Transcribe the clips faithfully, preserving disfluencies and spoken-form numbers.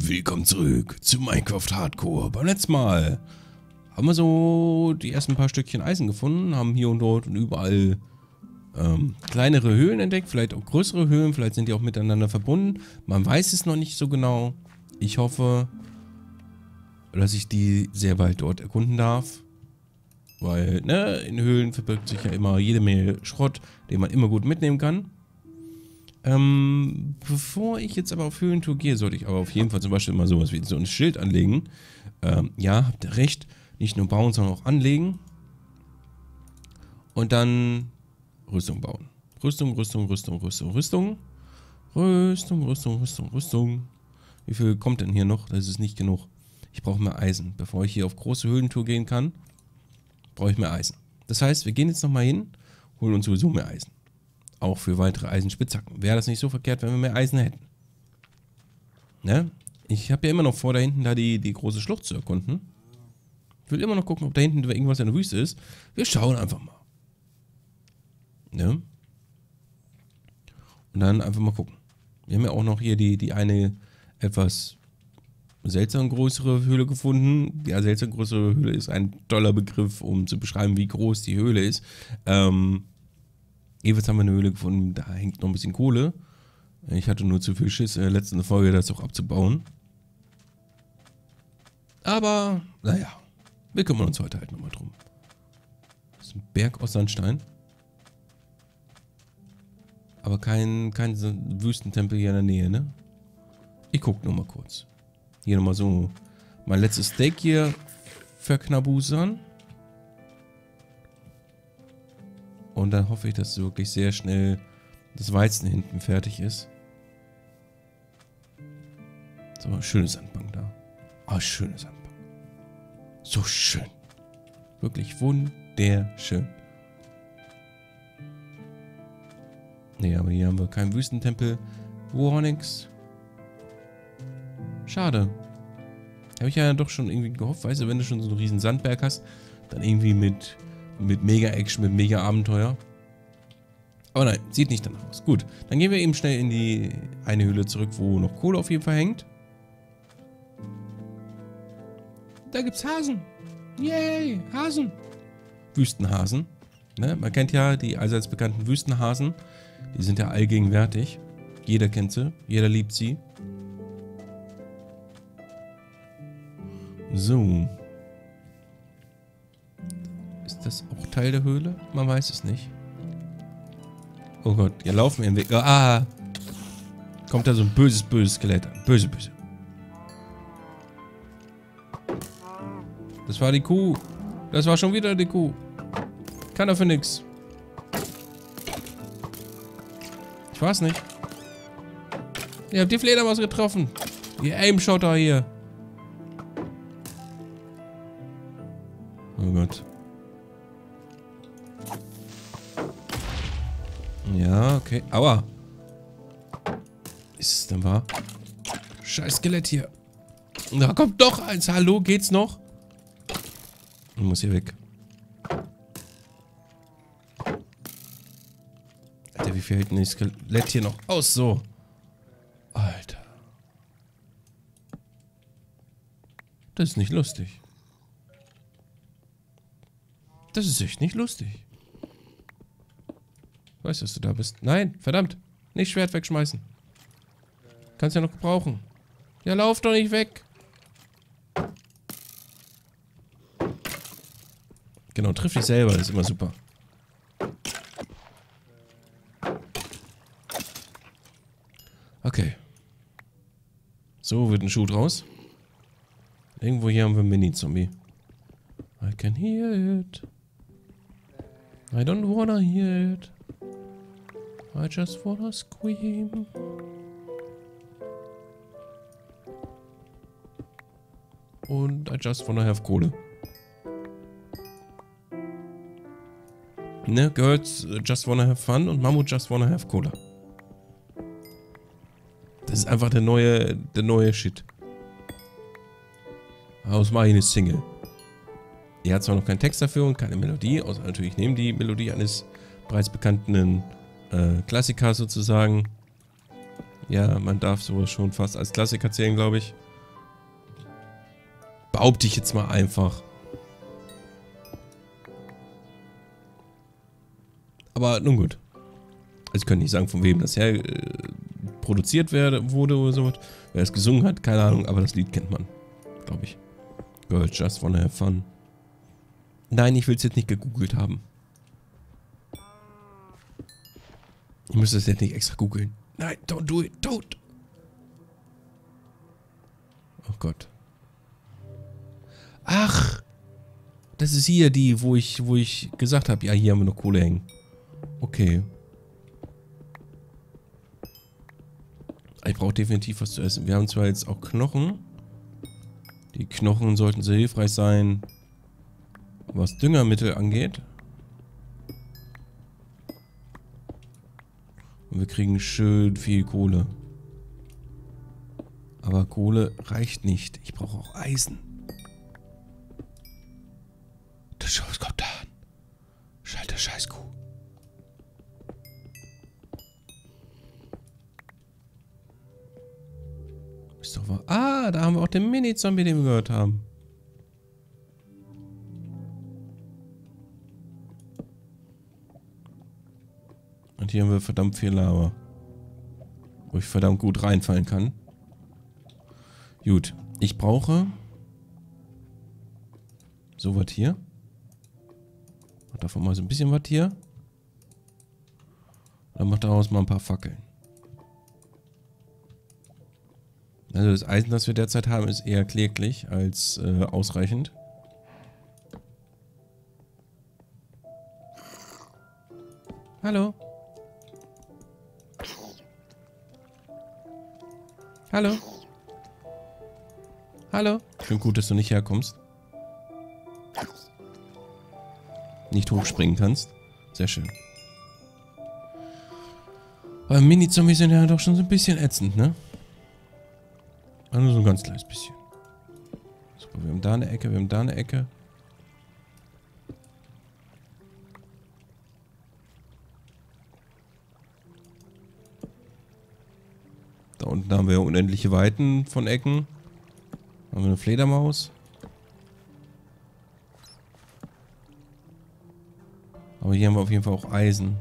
Willkommen zurück zu Minecraft Hardcore. Beim letzten Mal haben wir so die ersten paar Stückchen Eisen gefunden, haben hier und dort und überall ähm, kleinere Höhlen entdeckt, vielleicht auch größere Höhlen, vielleicht sind die auch miteinander verbunden. Man weiß es noch nicht so genau. Ich hoffe, dass ich die sehr bald dort erkunden darf. Weil, ne, in Höhlen verbirgt sich ja immer jede Menge Schrott, den man immer gut mitnehmen kann. Ähm, bevor ich jetzt aber auf Höhlentour gehe, sollte ich aber auf jeden Fall zum Beispiel mal sowas wie so ein Schild anlegen. Ähm, ja, habt ihr recht. Nicht nur bauen, sondern auch anlegen. Und dann Rüstung bauen. Rüstung, Rüstung, Rüstung, Rüstung, Rüstung. Rüstung, Rüstung, Rüstung, Rüstung. Wie viel kommt denn hier noch? Das ist nicht genug. Ich brauche mehr Eisen. Bevor ich hier auf große Höhlentour gehen kann, brauche ich mehr Eisen. Das heißt, wir gehen jetzt nochmal hin, holen uns sowieso mehr Eisen. Auch für weitere Eisenspitzhacken. Wäre das nicht so verkehrt, wenn wir mehr Eisen hätten. Ne? Ich habe ja immer noch vor, da hinten da die, die große Schlucht zu erkunden. Ich will immer noch gucken, ob da hinten irgendwas in der Wüste ist. Wir schauen einfach mal. Ne? Und dann einfach mal gucken. Wir haben ja auch noch hier die, die eine etwas seltsam größere Höhle gefunden. Ja, seltsam größere Höhle ist ein toller Begriff, um zu beschreiben, wie groß die Höhle ist. Ähm... Jedenfalls haben wir eine Höhle gefunden, da hängt noch ein bisschen Kohle. Ich hatte nur zu viel Schiss in der letzten Folge, das auch abzubauen. Aber, naja, wir kümmern uns heute halt nochmal drum. Das ist ein Berg aus Sandstein. Aber kein, kein Wüstentempel hier in der Nähe, ne? Ich guck nur mal kurz. Hier nochmal so mein letztes Steak hier verknabusern. Und dann hoffe ich, dass wirklich sehr schnell das Weizen hinten fertig ist. So, schöne Sandbank da. Ah, oh, schöne Sandbank. So schön. Wirklich wunderschön. Nee, aber hier haben wir keinen Wüstentempel. Wo auch nix. Schade. Habe ich ja doch schon irgendwie gehofft, weißt du, wenn du schon so einen riesen Sandberg hast, dann irgendwie mit... Mit Mega-Action, mit Mega-Abenteuer. Aber nein, sieht nicht danach aus. Gut, dann gehen wir eben schnell in die eine Höhle zurück, wo noch Kohle auf jeden Fall hängt. Da gibt's Hasen. Yay, Hasen. Wüstenhasen. Ne? Man kennt ja die allseits bekannten Wüstenhasen. Die sind ja allgegenwärtig. Jeder kennt sie, jeder liebt sie. So. Ist das auch Teil der Höhle? Man weiß es nicht. Oh Gott, hier laufen wir im Weg. Ah! Kommt da so ein böses, böses Skelett an. Böse, böse. Das war die Kuh. Das war schon wieder die Kuh. Kann dafür nix. Ich weiß nicht. Ihr habt die Fledermaus getroffen. Ihr Aim-Shotter hier. Oh Gott. Ja, okay. Aua. Ist es denn wahr? Scheiß Skelett hier. Da kommt doch eins. Hallo, geht's noch? Ich muss hier weg. Alter, wie viel hält denn das Skelett hier noch aus? So. Alter. Das ist nicht lustig. Das ist echt nicht lustig. Ich weiß, dass du da bist. Nein, verdammt. Nicht Schwert wegschmeißen. Kannst ja noch gebrauchen. Ja, lauf doch nicht weg. Genau, triff dich selber. Das ist immer super. Okay. So wird ein Schuh draus. Irgendwo hier haben wir einen Mini-Zombie. I can hear it. I don't wanna hear it. I just wanna scream. Und I just wanna have Kohle. Ne, gehört Just Wanna Have Fun und Mammut Just Wanna Have Cola. Das ist einfach der neue, der neue Shit. Aus mache ich eine Single. Er hat zwar noch keinen Text dafür und keine Melodie, außer natürlich nehmen die Melodie eines bereits bekannten äh, Klassikers sozusagen. Ja, man darf sowas schon fast als Klassiker zählen, glaube ich. Behaupte ich jetzt mal einfach. Aber nun gut. Also ich könnte nicht sagen, von wem das her äh, produziert werde, wurde oder so. Wer es gesungen hat, keine Ahnung, aber das Lied kennt man. Glaube ich. Girls just wanna have fun. Nein, ich will es jetzt nicht gegoogelt haben. Ich müsste es jetzt nicht extra googeln. Nein, don't do it, don't. Oh Gott. Ach. Das ist hier die, wo ich, wo ich gesagt habe, ja, hier haben wir noch Kohle hängen. Okay. Ich brauche definitiv was zu essen. Wir haben zwar jetzt auch Knochen. Die Knochen sollten sehr hilfreich sein, was Düngermittel angeht. Und wir kriegen schön viel Kohle. Aber Kohle reicht nicht. Ich brauche auch Eisen. Das Scheiß kommt da an. Schalter Scheißkuh. Ist doch wahr. Ah, da haben wir auch den Mini-Zombie, den wir gehört haben. Und hier haben wir verdammt viel Lava. Wo ich verdammt gut reinfallen kann. Gut. Ich brauche so was hier. Mach davon mal so ein bisschen was hier. Dann macht daraus mal ein paar Fackeln. Also das Eisen, das wir derzeit haben, ist eher kläglich als äh, ausreichend. Hallo. Hallo. Hallo. Schön gut, dass du nicht herkommst. Nicht hochspringen kannst. Sehr schön. Aber Mini-Zombies sind ja doch schon so ein bisschen ätzend, ne? Also so ein ganz kleines bisschen. Super, wir haben da eine Ecke, wir haben da eine Ecke. Da unten haben wir unendliche Weiten von Ecken. Da haben wir eine Fledermaus. Aber hier haben wir auf jeden Fall auch Eisen.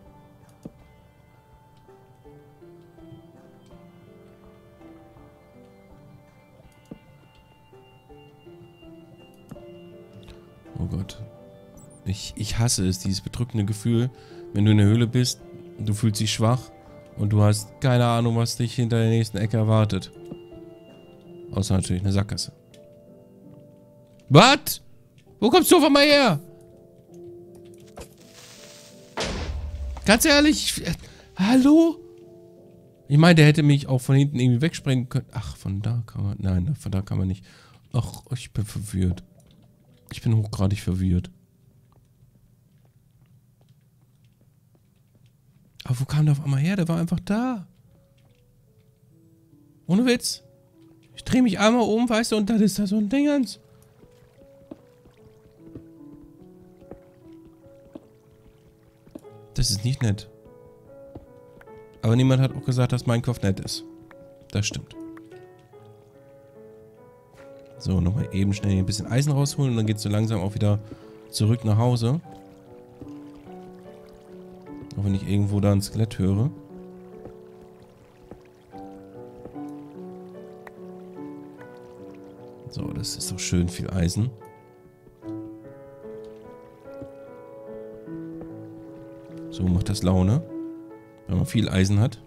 Oh Gott. Ich, ich hasse es, dieses bedrückende Gefühl, wenn du in der Höhle bist, du fühlst dich schwach und du hast keine Ahnung, was dich hinter der nächsten Ecke erwartet. Außer natürlich eine Sackgasse. Was? Wo kommst du auf einmal her? Ganz ehrlich, äh, hallo? Ich meine, der hätte mich auch von hinten irgendwie wegsprengen können. Ach, von da kann man... Nein, von da kann man nicht. Ach, ich bin verwirrt. Ich bin hochgradig verwirrt. Aber wo kam der auf einmal her? Der war einfach da. Ohne Witz. Ich drehe mich einmal um, weißt du, und dann ist da so ein Dingens. Das ist nicht nett. Aber niemand hat auch gesagt, dass Minecraft nett ist. Das stimmt. So, nochmal eben schnell ein bisschen Eisen rausholen und dann geht es so langsam auch wieder zurück nach Hause. Auch wenn ich irgendwo da ein Skelett höre. So, das ist doch schön viel Eisen. So macht das Laune, wenn man viel Eisen hat.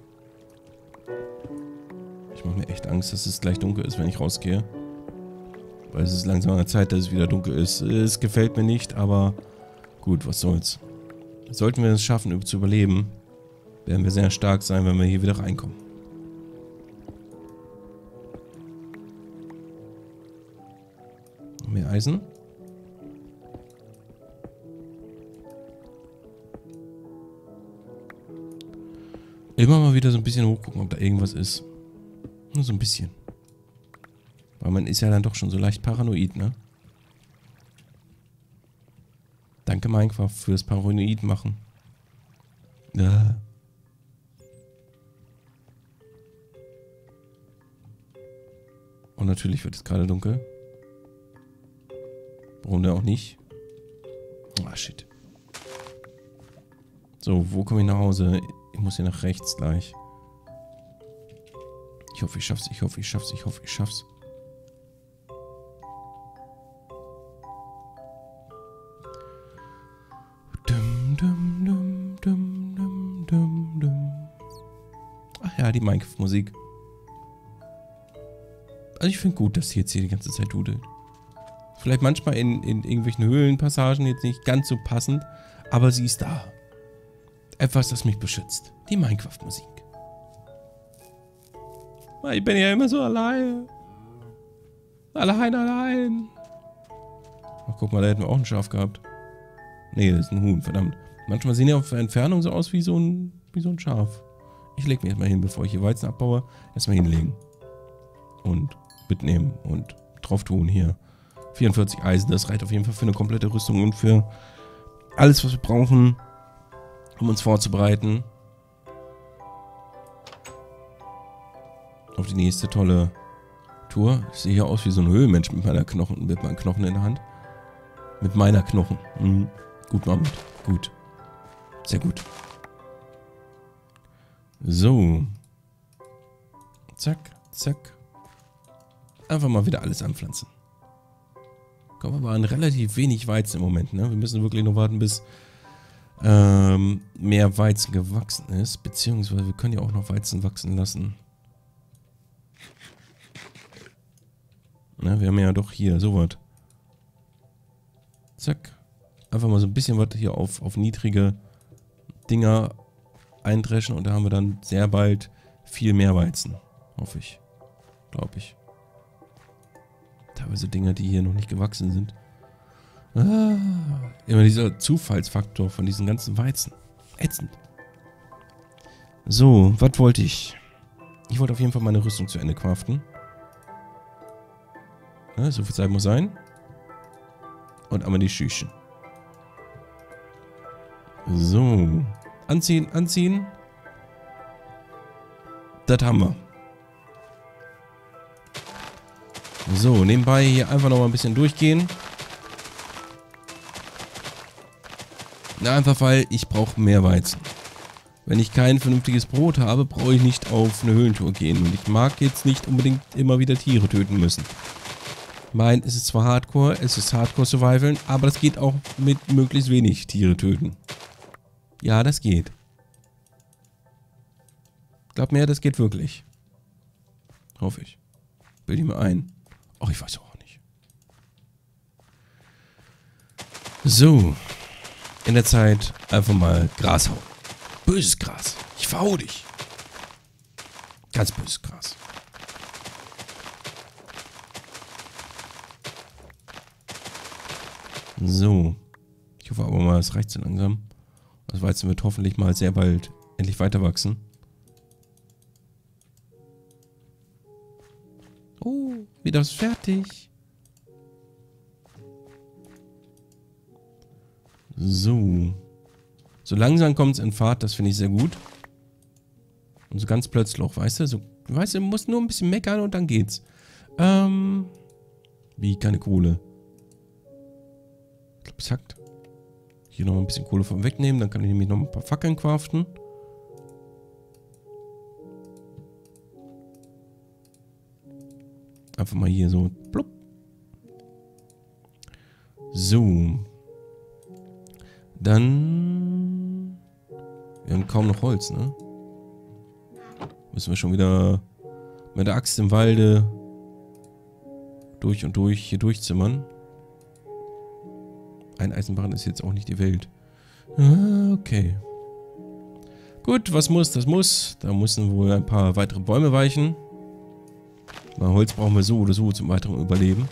Ich mache mir echt Angst, dass es gleich dunkel ist, wenn ich rausgehe. Weil es ist langsam an der Zeit, dass es wieder dunkel ist. Es gefällt mir nicht, aber gut, was soll's. Sollten wir es schaffen, zu überleben, werden wir sehr stark sein, wenn wir hier wieder reinkommen. Mehr Eisen. Immer mal wieder so ein bisschen hochgucken, ob da irgendwas ist. Nur so ein bisschen. Weil man ist ja dann doch schon so leicht paranoid, ne? Danke Minecraft fürs Paranoid machen. Ja. Und natürlich wird es gerade dunkel. Warum denn auch nicht? Ah, shit. So, wo komme ich nach Hause? Ich muss hier nach rechts gleich. Ich hoffe, ich schaff's, ich hoffe, ich schaff's, ich hoffe, ich schaff's. Dum, dum, dum, dum, dum, dum, dum. Ach ja, die Minecraft-Musik. Also ich finde gut, dass sie jetzt hier die ganze Zeit dudelt. Vielleicht manchmal in, in irgendwelchen Höhlenpassagen jetzt nicht ganz so passend, aber sie ist da. Etwas, das mich beschützt. Die Minecraft-Musik. Ich bin ja immer so allein. Allein, allein. Ach, guck mal, da hätten wir auch ein Schaf gehabt. Nee, das ist ein Huhn, verdammt. Manchmal sehen die auf Entfernung so aus wie so ein, wie so ein Schaf. Ich leg mich erstmal hin, bevor ich hier Weizen abbaue. Erstmal hinlegen. Und mitnehmen und drauf tun hier. vierundvierzig Eisen, das reicht auf jeden Fall für eine komplette Rüstung und für alles, was wir brauchen, um uns vorzubereiten auf die nächste tolle Tour. Ich sehe hier aus wie so ein Höhlenmensch mit meiner Knochen, mit meinen Knochen in der Hand. Mit meiner Knochen. Mhm. Gut, Mammut. Gut. Sehr gut. So. Zack, zack. Einfach mal wieder alles anpflanzen. Kommen aber an relativ wenig Weizen im Moment, ne? Wir müssen wirklich noch warten, bis ähm, mehr Weizen gewachsen ist. Beziehungsweise wir können ja auch noch Weizen wachsen lassen. Ne, wir haben ja doch hier sowas. Zack. Einfach mal so ein bisschen was hier auf, auf niedrige Dinger eindreschen und da haben wir dann sehr bald viel mehr Weizen. Hoffe ich. Glaube ich. Teilweise Dinger, die hier noch nicht gewachsen sind. Ah, immer dieser Zufallsfaktor von diesen ganzen Weizen. Ätzend. So, was wollte ich? Ich wollte auf jeden Fall meine Rüstung zu Ende craften. Ja, so viel Zeit muss sein. Und einmal die Schüchen. So. Anziehen, anziehen. Das haben wir. So, nebenbei hier einfach noch mal ein bisschen durchgehen. Na, einfach weil ich brauche mehr Weizen. Wenn ich kein vernünftiges Brot habe, brauche ich nicht auf eine Höhlentour gehen. Und ich mag jetzt nicht unbedingt immer wieder Tiere töten müssen. Mein, es ist zwar Hardcore, es ist Hardcore-Survival, aber das geht auch mit möglichst wenig Tiere töten. Ja, das geht. Glaub mir, das geht wirklich. Hoffe ich. Bild ich mir ein. Ach, ich weiß auch nicht. So. In der Zeit einfach mal Gras hauen. Böses Gras. Ich verhau dich. Ganz böses Gras. So. Ich hoffe aber mal, es reicht so langsam. Das Weizen wird hoffentlich mal sehr bald endlich weiter wachsen. Oh, wieder ist fertig. So. So langsam kommt es in Fahrt, das finde ich sehr gut. Und so ganz plötzlich auch, weißt du, so, weißt du, du musst nur ein bisschen meckern und dann geht's. Ähm, wie, keine Kohle. Ich glaube, es hackt. Hier noch ein bisschen Kohle von wegnehmen, dann kann ich nämlich noch ein paar Fackeln craften. Einfach mal hier so, plupp. So. Dann... Wir haben kaum noch Holz, ne? Müssen wir schon wieder mit der Axt im Walde durch und durch hier durchzimmern. Ein Eisenbarren ist jetzt auch nicht die Welt. Ah, okay. Gut, was muss, das muss. Da müssen wohl ein paar weitere Bäume weichen. Weil Holz brauchen wir so oder so zum weiteren Überleben.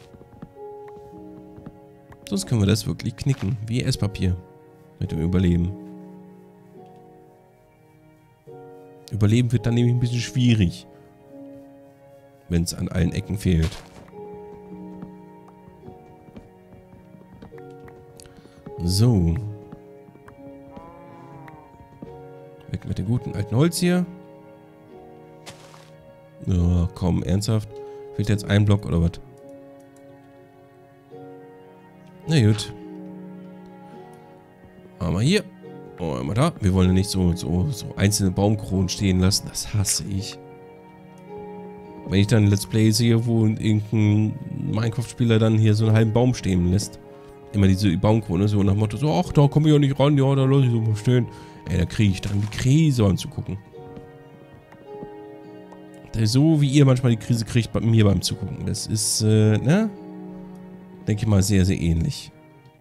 Sonst können wir das wirklich knicken. Wie Esspapier. Mit dem Überleben. Überleben wird dann nämlich ein bisschen schwierig. Wenn es an allen Ecken fehlt. So. Weg mit dem guten alten Holz hier. Ja, komm, ernsthaft. Fehlt jetzt ein Block oder was? Na gut. Einmal hier. Oh, einmal da. Wir wollen ja nicht so, so, so einzelne Baumkronen stehen lassen. Das hasse ich. Wenn ich dann ein Let's Play sehe, wo irgendein Minecraft-Spieler dann hier so einen halben Baum stehen lässt. Immer diese Baumkrone, so nach dem Motto, so, ach, da komme ich ja nicht ran, ja, da lasse ich so mal stehen. Ey, da kriege ich dann die Krise anzugucken. So wie ihr manchmal die Krise kriegt bei mir beim Zugucken. Das ist, äh, ne? Denke ich mal, sehr, sehr ähnlich.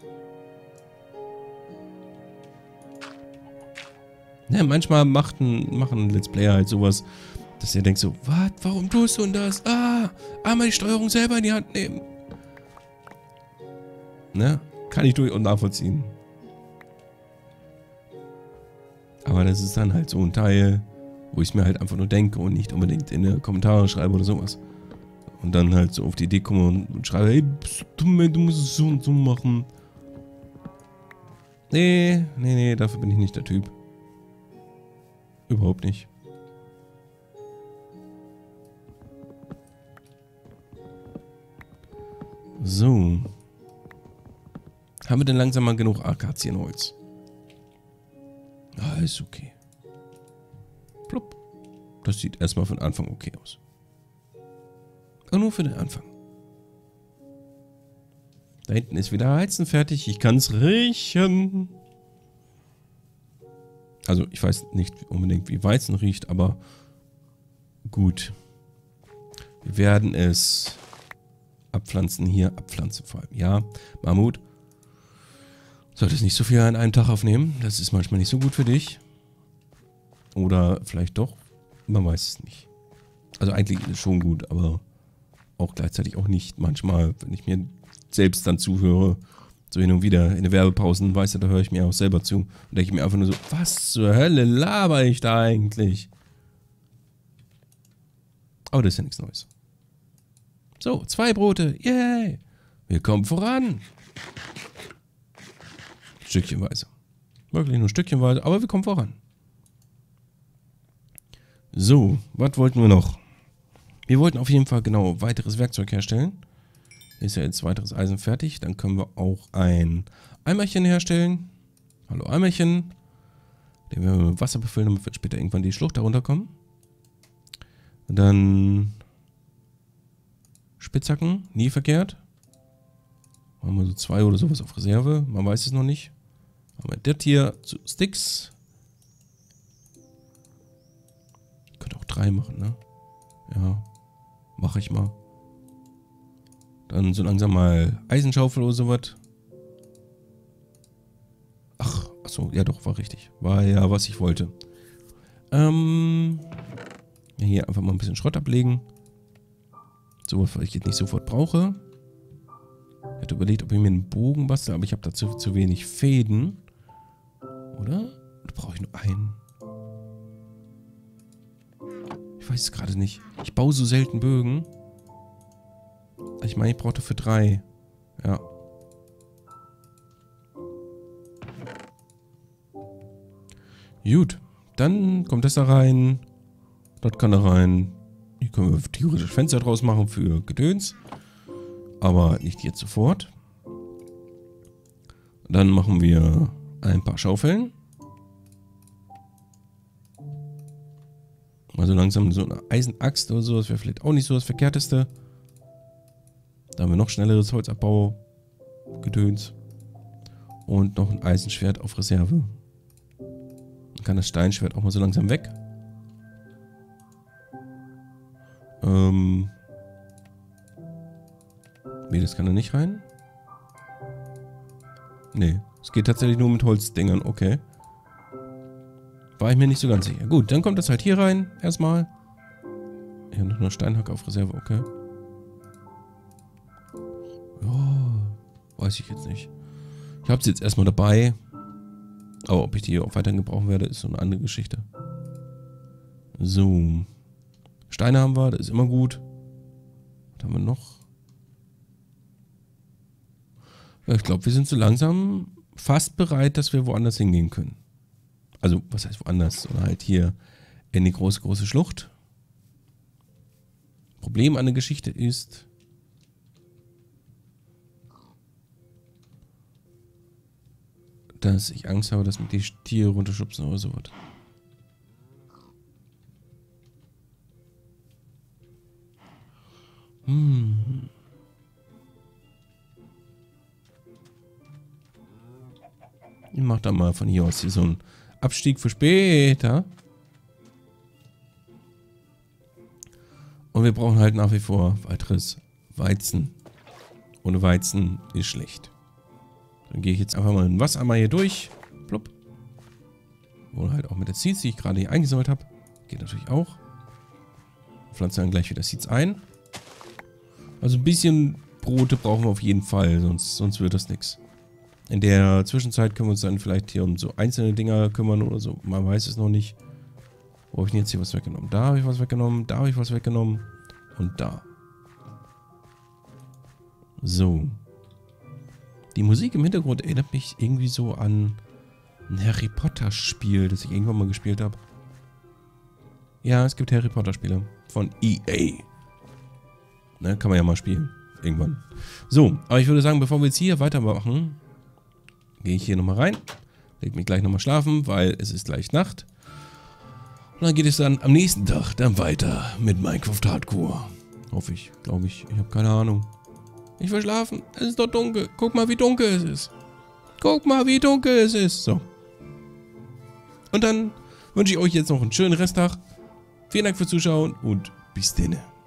Ne, manchmal macht ein, machen ein Let's Player halt sowas, dass ihr denkt so, was, warum tust du denn das? Ah, einmal die Steuerung selber in die Hand nehmen. Ne? Kann ich durch und nachvollziehen. Aber das ist dann halt so ein Teil, wo ich es mir halt einfach nur denke und nicht unbedingt in die Kommentare schreibe oder sowas. Und dann halt so auf die Idee komme und, und schreibe, hey, bist du dumm, ey, du musst es so und so machen. Nee, nee, nee, dafür bin ich nicht der Typ. Überhaupt nicht. So. Haben wir denn langsam mal genug Akazienholz? Ah, ist okay. Plupp. Das sieht erstmal von Anfang okay aus. Aber nur für den Anfang. Da hinten ist wieder Heizen fertig. Ich kann es riechen. Also, ich weiß nicht unbedingt, wie Weizen riecht, aber gut. Wir werden es abpflanzen hier. Abpflanzen vor allem. Ja, Mammut. Solltest nicht so viel an einem Tag aufnehmen. Das ist manchmal nicht so gut für dich. Oder vielleicht doch. Man weiß es nicht. Also eigentlich ist es schon gut, aber auch gleichzeitig auch nicht. Manchmal, wenn ich mir selbst dann zuhöre, so hin und wieder in den Werbepausen, weißt du, da höre ich mir auch selber zu. Und denke ich mir einfach nur so, was zur Hölle laber ich da eigentlich? Aber das ist ja nichts Neues. So, zwei Brote. Yay! Wir kommen voran. Stückchenweise. Wirklich nur stückchenweise, aber wir kommen voran. So, was wollten wir noch? Wir wollten auf jeden Fall genau weiteres Werkzeug herstellen. Hier ist ja jetzt weiteres Eisen fertig. Dann können wir auch ein Eimerchen herstellen. Hallo Eimerchen. Den werden wir mit Wasser befüllen, damit wir später irgendwann die Schlucht darunter kommen. Dann Spitzhacken, nie verkehrt. Machen wir so zwei oder sowas auf Reserve. Man weiß es noch nicht. Haben wir das hier zu Sticks. Ich könnte auch drei machen, ne? Ja, mache ich mal. Dann so langsam mal Eisenschaufel oder sowas. Ach, achso, ja doch, war richtig. War ja, was ich wollte. Ähm, hier einfach mal ein bisschen Schrott ablegen. Sowas, was ich jetzt nicht sofort brauche. Ich hatte überlegt, ob ich mir einen Bogen bastel, aber ich habe dazu zu wenig Fäden. Oder? Oder brauche ich nur einen? Ich weiß es gerade nicht. Ich baue so selten Bögen. Ich meine, ich brauche dafür drei. Ja. Gut. Dann kommt das da rein. Das kann da rein. Hier können wir theoretisch Fenster draus machen für Gedöns. Aber nicht jetzt sofort. Dann machen wir ein paar Schaufeln. Also langsam so eine Eisenaxt oder so. Das wäre vielleicht auch nicht so das Verkehrteste. Da haben wir noch schnelleres Holzabbau. Gedöns. Und noch ein Eisenschwert auf Reserve. Dann kann das Steinschwert auch mal so langsam weg. Ähm. Nee, das kann da nicht rein. Nee, es geht tatsächlich nur mit Holzdingern. Okay. War ich mir nicht so ganz sicher. Gut, dann kommt das halt hier rein. Erstmal. Ich habe noch eine Steinhacke auf Reserve. Okay. Ja, weiß ich jetzt nicht. Ich habe sie jetzt erstmal dabei. Aber ob ich die auch weiterhin gebrauchen werde, ist so eine andere Geschichte. So. Steine haben wir, das ist immer gut. Was haben wir noch? Ja, ich glaube, wir sind so langsam fast bereit, dass wir woanders hingehen können. Also, was heißt woanders? Sondern halt hier in die große, große Schlucht. Problem an der Geschichte ist, dass ich Angst habe, dass mir die Tiere runterschubsen oder so was. Hm. Ich mach da mal von hier aus hier so einen Abstieg für später. Und wir brauchen halt nach wie vor weiteres Weizen. Ohne Weizen ist schlecht. Dann gehe ich jetzt einfach mal ein Wasser einmal hier durch. Plupp. Oder halt auch mit der Seeds, die ich gerade hier eingesammelt habe. Geht natürlich auch. Pflanze dann gleich wieder Seeds ein. Also ein bisschen Brote brauchen wir auf jeden Fall, sonst, sonst wird das nichts. In der Zwischenzeit können wir uns dann vielleicht hier um so einzelne Dinger kümmern oder so. Man weiß es noch nicht. Wo habe ich denn jetzt hier was weggenommen? Da habe ich was weggenommen, da habe ich was weggenommen und da. So. Die Musik im Hintergrund erinnert mich irgendwie so an ein Harry Potter Spiel, das ich irgendwann mal gespielt habe. Ja, es gibt Harry Potter Spiele von E A. Ne, kann man ja mal spielen. Irgendwann. So, aber ich würde sagen, bevor wir jetzt hier weitermachen, gehe ich hier nochmal rein. Leg mich gleich nochmal schlafen, weil es ist gleich Nacht. Und dann geht es dann am nächsten Tag dann weiter mit Minecraft Hardcore. Hoffe ich, glaube ich. Ich habe keine Ahnung. Ich will schlafen. Es ist doch dunkel. Guck mal, wie dunkel es ist. Guck mal, wie dunkel es ist. So. Und dann wünsche ich euch jetzt noch einen schönen Resttag. Vielen Dank fürs Zuschauen und bis denne.